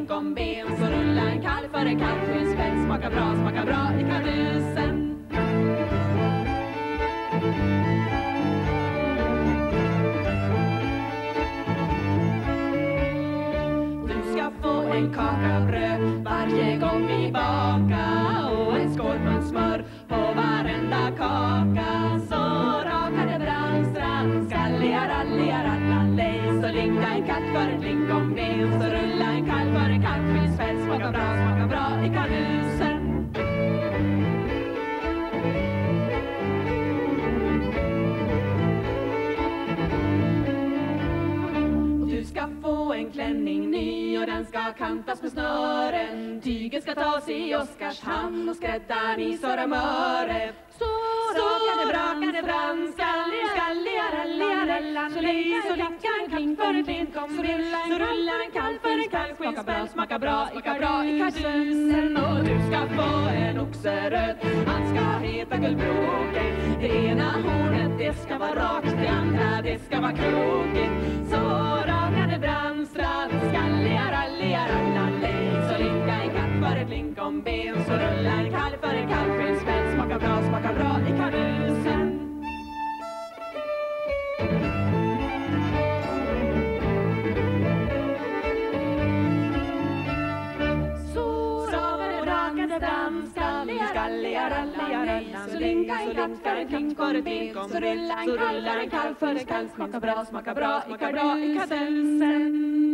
lingonben. Så rullar en kalv för en kalvskinnspäls. Smakar bra i karusen. Du ska få en kaka bröd varje gång vi bakar. Och en skål smör på varenda kaka. Så rakade brandstrand, skalliaralliarallalej. Så linga en katt för ett lingonben. Så rulla en kalv för en kalvskinnspäls. Smakar bra i karusen. Du ska få en klänning ny och den ska kantas med snören. Tyget ska tas i Oskarshamn och skräddaren i Söramöre. Så brakade brand, skalliaralliarallalej. Så linka en katt för ett lingonben. Så rulla en kalv för en kalvskinnspäls. Smakar bra i karusen. Och du ska få en oxeröd, han ska heta Guldbråke. Det ena hornet det ska vara rakt, det andra det ska vara krokigt. Så rakade brandstrand, skalliaralliarallalej. Så linka en katt för ett lingonben. Så rulla en kalv för en kalvskinnspäls. Smakar bra i karusen. Så linka en katt för en lingonben. Så rullar en kalv för en kalv. Smakar bra i karusen.